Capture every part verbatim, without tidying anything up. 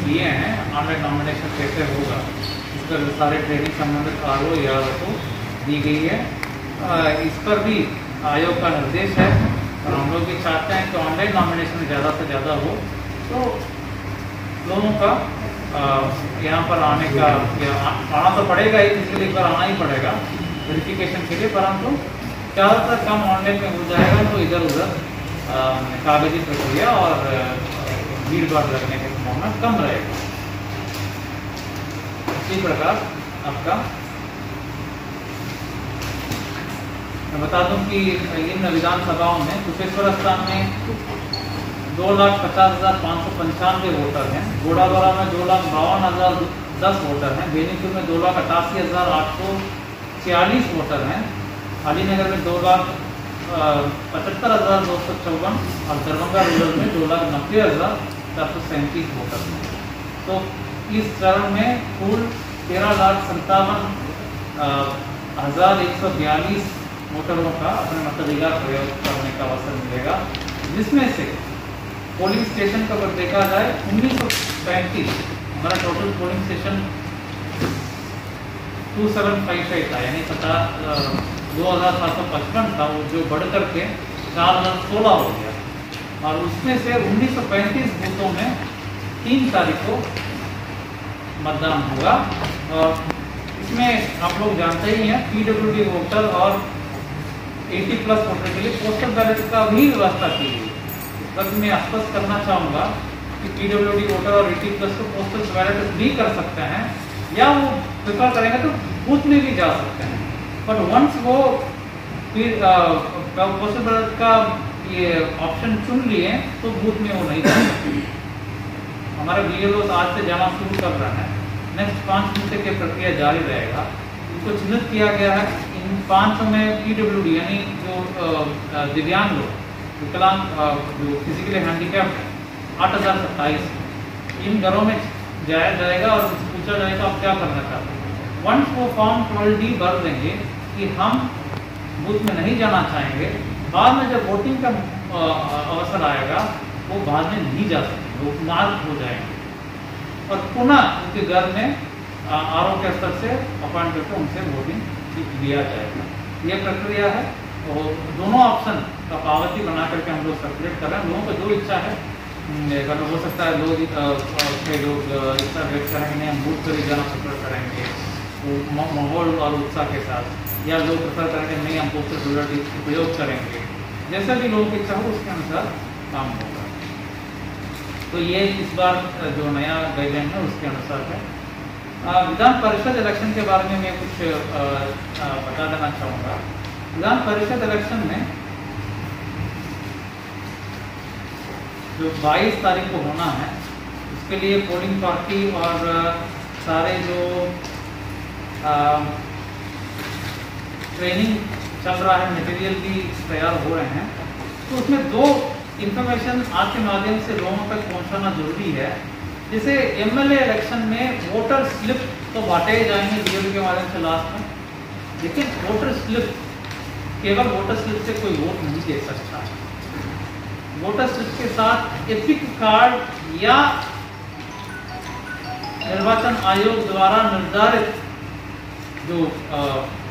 दिए हैं online nomination कैसे होगा, इस पर सारे ट्रेनिंग संबंधित आर ओ या को दी गई है। इस पर भी आयोग का निर्देश है और हम लोग भी चाहते हैं कि ऑनलाइन नॉमिनेशन ज़्यादा से ज़्यादा हो, तो लोगों का यहाँ पर आने का या आना तो पड़ेगा ही, किसी लिए एक बार आना ही पड़ेगा वेरिफिकेशन के लिए, परंतु ज़्यादातर काम ऑनलाइन में हो जाएगा तो इधर उधर कागजी प्रक्रिया और भीड़ भाड़ लगने की संभावना कम रहेगा। इसी प्रकार आपका मैं बता दूं कि इन विधानसभाओं में कुशेश्वर स्थान में दो लाख पचास हजार पाँच सौ पंचानवे वोटर हैं, घोड़ावरा में दो लाख बावन हजार दस वोटर हैं, बेनीपुर में दो लाख अट्ठासी हजार आठ सौ छियालीस वोटर हैं, अलीनगर में दो लाख पचहत्तर हजार दो सौ चौवन और दरभंगा रूरल में दो लाख नब्बे हजार चार सौ सैंतीस वोटर हैं। तो इस चरण में कुल तेरह लाख संतावन हजार एक सौ बयालीस वोटरों का अपने मताधिकार प्रयोग करने का अवसर मिलेगा, जिसमें से पोलिंग स्टेशन का अगर देखा जाए उन्नीस सौ पैंतीस हमारा total polling station two seven five five था, यानी पता दो हज़ार सात सौ पचपन था, वो जो बढ़ करके चार हज़ार सोलह हो गया और उसमें से उन्नीस सौ पैंतीस बूथों में तीन तारीख को मतदान होगा। और इसमें आप लोग जानते ही हैं पीडब्ल्यूडी वोटर और अस्सी प्लस वोटर के लिए पोस्टल बैलेट का भी व्यवस्था की गई। बस मैं स्पष्ट करना चाहूँगा कि पीडब्ल्यूडी वोटर और अस्सी प्लस को पोस्टल बैलेट भी कर सकते हैं या वो प्रेफर करेंगे तो बूथ में भी जा सकते हैं, बट वंस वो फिर पोस्टल बैलेट का ये ऑप्शन चुन लिए तो बूथ में वो नहीं जा सकते। हमारे बीएलओ आज से जाना शुरू कर रहे हैं, नेक्स्ट पाँच घंटे की प्रक्रिया जारी रहेगा। इनको चिन्हित किया गया है, इन पाँचों में पीडब्ल्यूडी यानी जो दिव्यांग लोग, विकलांग, जो फिजिकली हैंडीकैप है, आठ हज़ार सत्ताईस इन घरों में जाया जाएगा और पूछा जाएगा आप क्या करना चाहते हैं। वंस वो फॉर्म ट्वेल्व डी भर देंगे कि हम बूथ में नहीं जाना चाहेंगे, बाद में जब वोटिंग का अवसर आएगा वो बाद में नहीं जा सकेंगे, वो मार्क हो जाएंगे और पुनः उनके घर में आर ओ के स्तर से अपॉइंट करके उनसे वोटिंग लिया जाएगा। ये प्रक्रिया है और दोनों ऑप्शन का पावती बना करके हम लोग सर्कुलेट कर रहे हैं। लोगों को जो इच्छा है, अगर हो सकता है लोग कई लोग इच्छा व्यक्त करेंगे नहीं हम बूथ पर ही जाना प्रेफर करेंगे वो माहौल और उत्साह के साथ, या लोग प्रेफर करेंगे नहीं हम पोस्टल बैलेट प्रयोग करेंगे, जैसा भी लोगों की इच्छा हो उसके अनुसार काम होगा। तो ये इस बार जो नया गाइडलाइन है उसके अनुसार है। विधान परिषद इलेक्शन के बारे में मैं कुछ आ, आ, बता देना चाहूँगा। विधान परिषद इलेक्शन में जो बाईस तारीख को होना है उसके लिए पोलिंग पार्टी और सारे जो आ, ट्रेनिंग चल रहा है, मटेरियल भी तैयार हो रहे हैं, तो उसमें दो इंफॉर्मेशन आपके माध्यम से लोगों तक पहुंचाना जरूरी है। जैसे एमएलए इलेक्शन में वोटर स्लिप तो बांटे जाएंगे डीएल के माध्यम से लास्ट में, लेकिन वोटर स्लिप केवल वोटर स्लिप से कोई वोट नहीं दे सकता। वोटर स्लिप के साथ एपिक कार्ड या निर्वाचन आयोग द्वारा निर्धारित जो आ,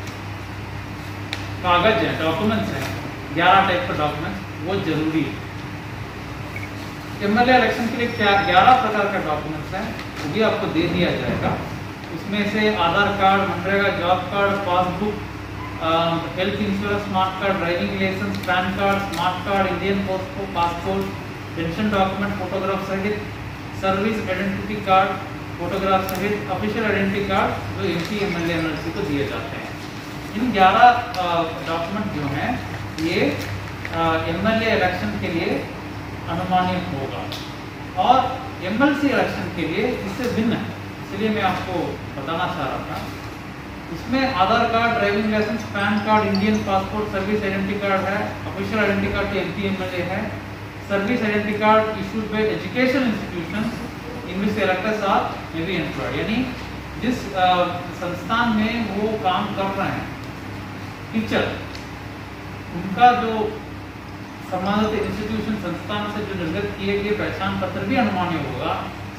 कागज है, डॉक्यूमेंट्स हैं, ग्यारह टाइप का डॉक्यूमेंट्स, वो जरूरी है। एमएलए इलेक्शन के लिए क्या ग्यारह प्रकार का डॉक्यूमेंट्स हैं, वो भी आपको दे दिया जाएगा। उसमें से Aadhaar card, MNREGA job card, passbook, health insurance smart card, driving licence, PAN card, smart card, Indian passport, pension document, photograph सहित सर्विस आइडेंटिटी कार्ड, फोटोग्राफ सहित ऑफिशियल आइडेंटिटी कार्ड जो एमपी एमएलए एमएलसी को दिए जाते हैं। इन ग्यारह डॉक्यूमेंट जो हैं ये एमएलए इलेक्शन के लिए अनुमानित होगा और एमएलसी इलेक्शन के लिए इससे भिन्न है, इसलिए मैं आपको बताना चाह रहा था। इसमें Aadhaar card, driving licence, PAN card, Indian passport, service identity card है, ऑफिशियल आइडेंटिटी कार्ड तो एमपी एमएलए है, service identity card issued by education institutions in which electors are may be employed, यानी जिस संस्थान में वो काम कर रहे हैं टीचर, उनका जो संबंधित इंस्टीट्यूशन संस्थान से जो निर्गत किए गए पहचान पत्र भी अनुमान्य होगा,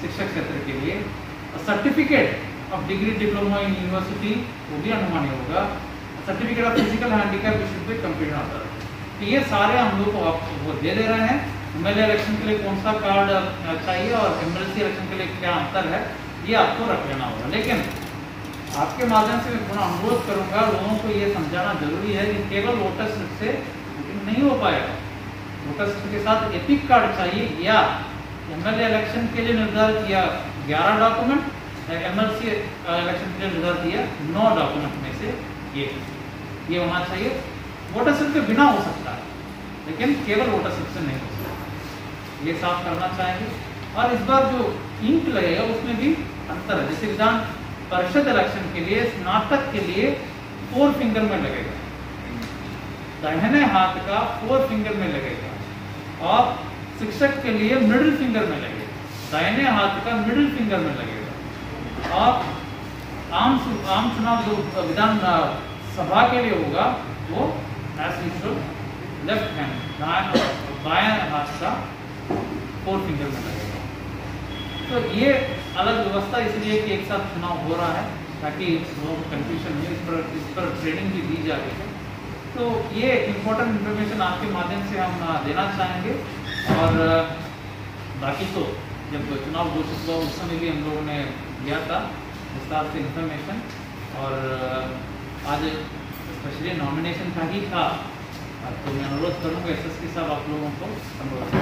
शिक्षक क्षेत्र के लिए। Certificate of degree diploma in university वो भी अनुमानी होगा। Certificate of physical handicap should be complete order. तो ये सारे हम लोग को आपको दे दे रहे हैं। एमएलए इलेक्शन के लिए कौन सा कार्ड चाहिए और एमएलसी इलेक्शन के लिए क्या अंतर है, ये आपको रख लेना होगा। लेकिन आपके माध्यम से मैं थोड़ा अनुरोध करूंगा, लोगों को ये समझाना जरूरी है कि केवल वोटर स्लिप से वोटिंग नहीं हो पाएगा। वोटर स्लिप के साथ एपिक कार्ड चाहिए या एमएलए इलेक्शन के लिए निर्धारित किया ग्यारह डॉक्यूमेंट, एमएलसी इलेक्शन के लिए निर्धारित किया नौ डॉक्यूमेंट में से ये ये होना चाहिए। वोटर स्लिप के बिना हो सकता है, लेकिन केवल वोटर स्लिप से नहीं हो सकता, ये साफ करना चाहेंगे। और इस बार जो इंक लगेगा उसमें भी अंतर है। जैसे विधान परिषद इलेक्शन के लिए स्नातक के लिए फोर फिंगर में लगेगा, दाहिने हाथ का फोर फिंगर में लगेगा, और शिक्षक के लिए मिडिल फिंगर में लगेगा, दाहिने हाथ का मिडिल फिंगर में लगेगा। और आम आम चुनाव जो विधान सभा के लिए होगा वो एज यूजुअल लेफ्ट हैंड बाएं हाथ का फोर फिंगर में लगेगा। तो ये अलग व्यवस्था इसलिए कि एक साथ चुनाव हो रहा है ताकि लोगों को कंफ्यूजन नहीं, इस पर इस पर ट्रेनिंग भी दी जा रही है। तो ये इम्पोर्टेंट इन्फॉर्मेशन आपके माध्यम से हम देना चाहेंगे। और बाकी तो जब चुनाव घोषित हुआ उस समय भी हम लोगों ने दिया था विस्तार से इन्फॉर्मेशन, और आज स्पेशली नॉमिनेशन का ही था। तो मैं अनुरोध करूँगा एस एस पी साहब आप लोगों को अनुरोध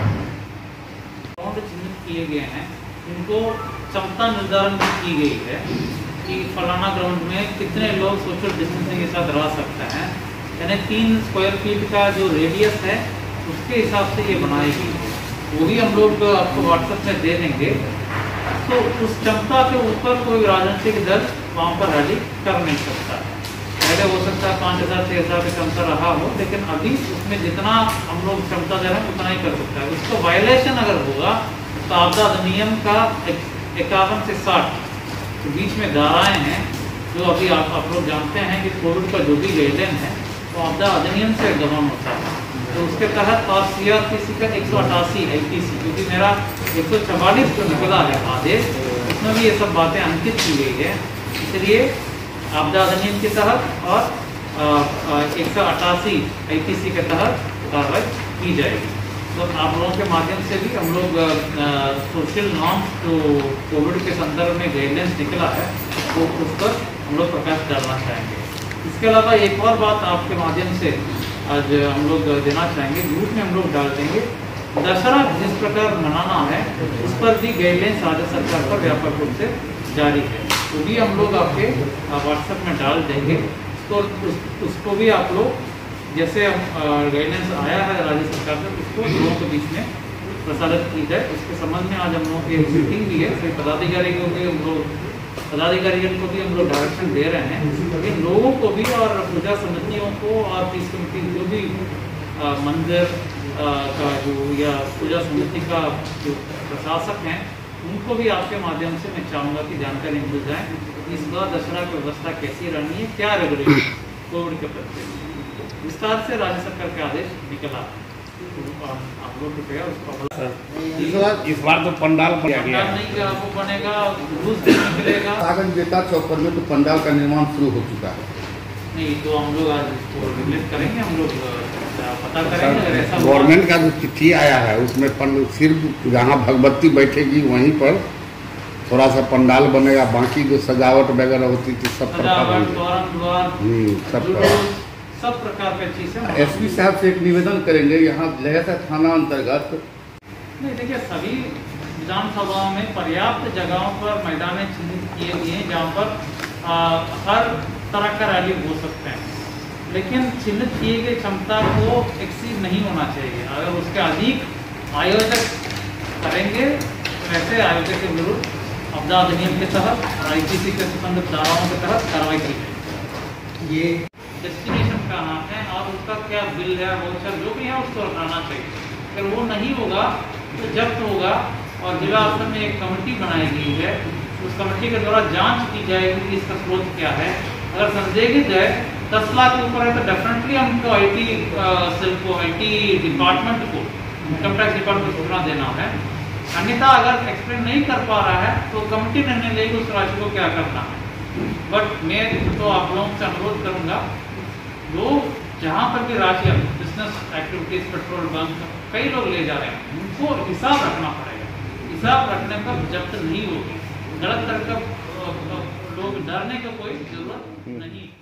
ग्राउंड चिन्हित किए गए हैं, इनको क्षमता निर्धारण भी की गई है कि फलाना ग्राउंड में कितने लोग सोशल डिस्टेंसिंग के साथ रह सकते हैं। यानी तीन स्क्वायर फीट का जो रेडियस है उसके हिसाब से ये बनाएगी, वो भी हम लोग आपको व्हाट्सएप में दे देंगे। तो उस क्षमता के ऊपर कोई राजनीतिक दल वहाँ पर रैली कर नहीं सकता। पहले हो सकता है पाँच हज़ार छः हज़ार का क्षमता रहा हो, लेकिन अभी उसमें जितना हम लोग क्षमता दे रहे हैं उतना ही कर सकता है। उसको वायलेशन अगर होगा तो आपदा अधिनियम का इक्यावन से साठ के बीच में धाराएं हैं, जो अभी आप आप लोग जानते हैं कि कोविड का जो भी गाइडलाइन है वो आपदा अधिनियम से गवर्न होता है। तो उसके तहत और सी आर पी सी का एक सौ अट्ठासी आई पी सी, क्योंकि मेरा एक सौ चवालीस जो निकला है आदेश, उसमें भी ये सब बातें अंकित की गई है। इसलिए आपदा अधिनियम के तहत और एक सौ अट्ठासी आई पी सी के तहत कार्रवाई की जाएगी। तो आप लोगों के माध्यम से भी हम लोग सोशल नॉर्म्स जो कोविड के संदर्भ में गाइडलाइंस निकला है तो उस पर हम लोग प्रकाश डालना चाहेंगे। इसके अलावा एक और बात आपके माध्यम से आज हम लोग देना चाहेंगे, ग्रुप में हम लोग डाल देंगे। दशहरा जिस प्रकार मनाना है उस पर भी गाइडलाइंस राज्य सरकार पर व्यापक रूप से जारी है, तो भी हम लोग आपके व्हाट्सएप में डाल देंगे। तो उस, उसको भी आप लोग जैसे गाइडलाइंस आया है राज्य सरकार से उसको लोगों के बीच में प्रसारित की जाए। इसके संबंध में आज हम लोगों की एक मीटिंग भी है, फिर पदाधिकारी को भी हम लोग पदाधिकारियों को भी हम लोग डायरेक्शन दे रहे हैं कि लोगों को भी और पूजा समितियों को और पीस कमेटी जो भी आ, मंदिर आ, का जो या पूजा समिति का जो प्रशासक हैं उनको भी आपके माध्यम से मैं चाहूँगा कि जानकारी मिल जाए इस बार दशहरा की व्यवस्था कैसी रहनी है, क्या रेगुलेशन कोविड के प्रति विस्तार से राज्य सरकार के आदेश निकला। आप लोग कृपया उसको इस बार इस बार तो पंडाल बना गया नहीं आपको बनेगा, घूस देने मिलेगा। सागन बेटा चौपर में तो पंडाल का निर्माण शुरू हो चुका है। नहीं तो हम लोग आज इसको रिलीज करेंगे, हम लोग पता करेंगे अगर ऐसा गवर्नमेंट का जो चिट्ठी आया है उसमें सिर्फ जहाँ भगवती बैठेगी वहीं पर थोड़ा सा पंडाल बनेगा, बाकी जो सजावट वगैरह होती थी सब सजावट द्वार द्वार सब सब प्रकार की चीजें। एसपी साहब से एक निवेदन करेंगे यहाँ लहसा थाना अंतर्गत। नहीं देखिए, सभी विधानसभा में पर्याप्त जगहों पर मैदान चिन्हित किए गए हैं जहाँ पर आ, हर तरह का रैली हो सकते हैं, लेकिन चिन्हित किए गए क्षमता को एक्सीड नहीं होना चाहिए। अगर उसके अधिक आयोजक करेंगे तो ऐसे आयोजक के विरुद्ध आपदा अधिनियम के तहत आई पी सी के संबंधित धाराओं के तहत कार्रवाई की जाएगी। ये डेस्टिनेशन कहाँ है और उसका क्या बिल है वो सब जो भी है उसको हटाना चाहिए। अगर वो नहीं होगा तो जब्त होगा और जिला स्तर में एक कमेटी बनाई गई है, उस कमेटी के द्वारा जांच की जाएगी कि इसका स्रोत क्या है। अगर संदिग्ध है दस लाख के ऊपर है तो डेफिनेटली हमको आई टी सेल को आई टी डिपार्टमेंट को इनकम टैक्स डिपार्टमेंट को सूचना देना है। अन्यथा अगर एक्सप्लेन नहीं कर पा रहा है तो कमेटी निर्णय लेगी उस राशि को क्या करना है। बट मैं तो आप लोगों से अनुरोध करूंगा, लोग जहाँ पर भी राशि बिजनेस एक्टिविटीज पेट्रोल बंक कई लोग ले जा रहे हैं, उनको हिसाब रखना पड़ेगा। हिसाब रखने पर जब्त नहीं होगी। गलत तरह का लोग डरने का कोई जरूरत नहीं।